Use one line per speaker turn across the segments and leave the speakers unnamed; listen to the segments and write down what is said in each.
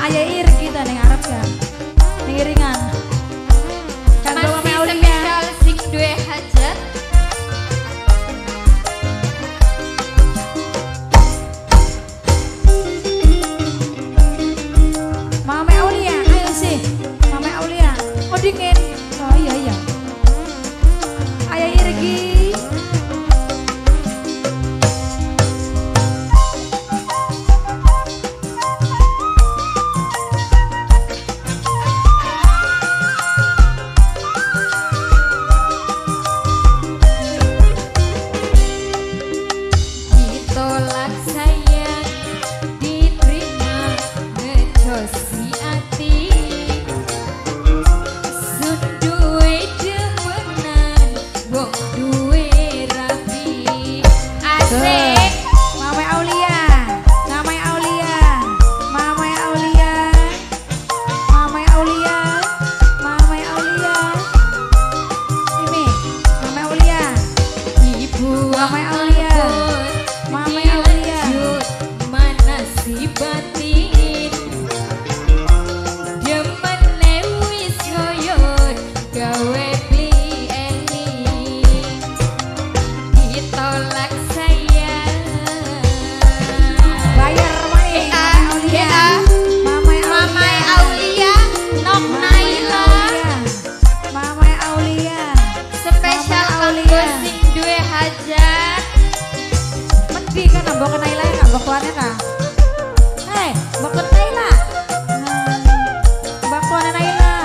Ayah iring kita nih ngarep kan. Ning iringan. Kan bawa
Masih
Aulia.
spesial sing duwe hajat.
Mama Aulia, ayo sih. Mama Aulia. Oh dingin. Oh iya iya. Ayah irgi.
Ditolak sayang, diterima ngejosi ati. Sun duwe demenan, wong duwe rapi. Asik.
Mama Aulia. Mama Aulia. Mama Aulia. Mama Aulia. Mama Aulia. Ini Mama Aulia.
Ibu
Mama Aulia. Mama Aulia.
Mana si batin Demene wis koyot gawe beli eni. Ditolak sayang.
Bayar maning Mama Aulia. Mama
Mama
Aulia.
Aulia Nok
Mama
Naila
Aulia. Mama Aulia.
spesial
Mama
kanggo
Aulia.
sing duwe hajat.
Mesti kan mbok kenai lae kan mbok kuane ta. Mbok kenai lah. Mbok kuane Naila.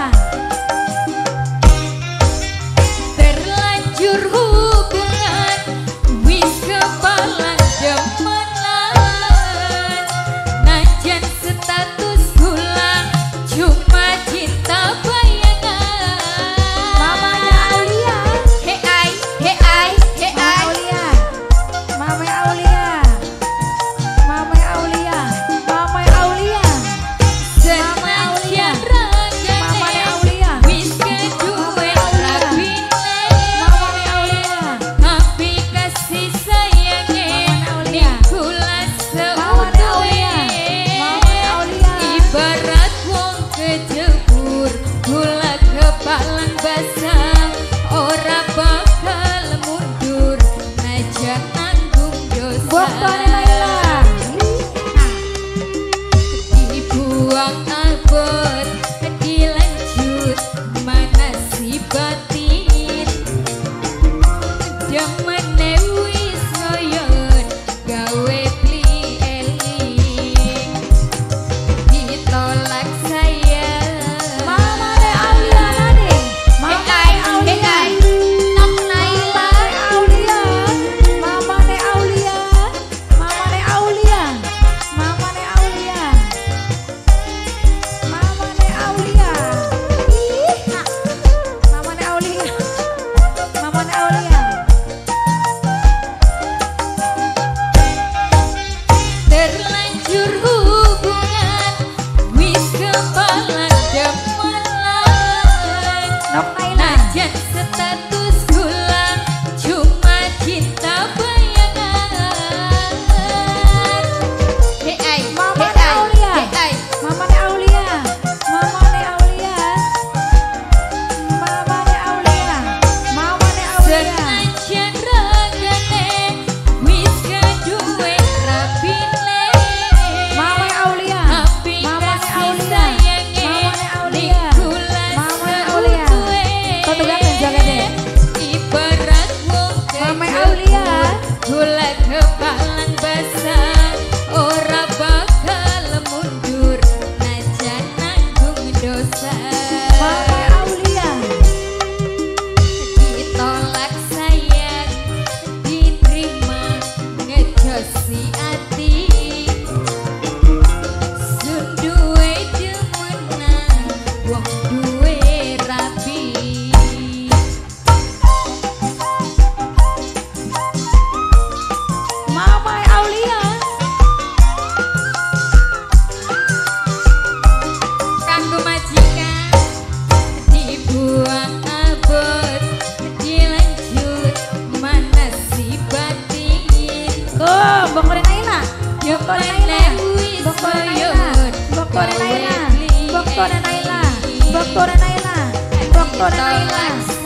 Terlanjur hubungan wis kepalang demenan. Najan status gulang cuma cinta bayangan.
Mamanya Aulia.
Hey ai, hey ai, hey
Mama
ai.
Aulia. Mama Aulia. Mama Aulia. Mama Aulia.
Senajan ragane
Mamanya Aulia.
wis keduwe rabine.
Mamanya Aulia.
Tapi kasih sayange
Mamanya Aulia.
Nikulas
Mamanya Aulia. Mamanya Aulia.
Ibarat wong kejebur gula kepalang basah. Ora bakal mundur najan nanggung dosa.
Mbok kuane Naila.
Dibuang abot dilanjut mana si batin. Demene wis koyon gawe beli eling. Ditolak sayang.
Mamanya Aulia tadi. Mamanya Aulia.
Nok Naila.
Mamanya Aulia. Mamanya Aulia. Mamanya Aulia. Mamanya Aulia. Ih, Mamanya Aulia. Mamanya Aulia.
Terlanjur hubungan wis kepalang demenan.
Nok Naila.
Najan status gulang cuma cinta bayangan. Hey ai,
Mama
hey ai,
Aulia.
hey ai.
Mamanya Aulia. Mamanya Aulia. Mamanya Aulia. Mamanya Aulia.
Senajan ragane wis keduwe rabine.
Mamanya Aulia.
Tapi
Mamanya
kasih
Aulia.
sayange
Mamanya Aulia.
Nikulas
Mamanya Aulia.
seutuhe.
Kau tegakin jaga deh.
Ibarat wong
Mamanya Aulia.
gula kepalang basah. Ora bakal mundur najan nanggung dosa.
Mamanya Aulia.
Ditolak sayang, diterima ngejosi ati. Sun duwe demenan, wong duwe rapi.
Mamanya Aulia.
Kanggo majikan dibuang abot dilanjut mana si batin.
Mbok Naila. Naila, Naila, Naila, Naila.